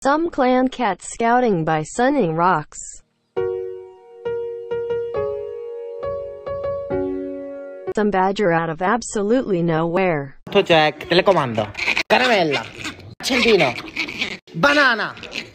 Some clan cats scouting by sunning rocks. Some badger out of absolutely nowhere. Jack, telecomando. Caramella. Accendino. Banana.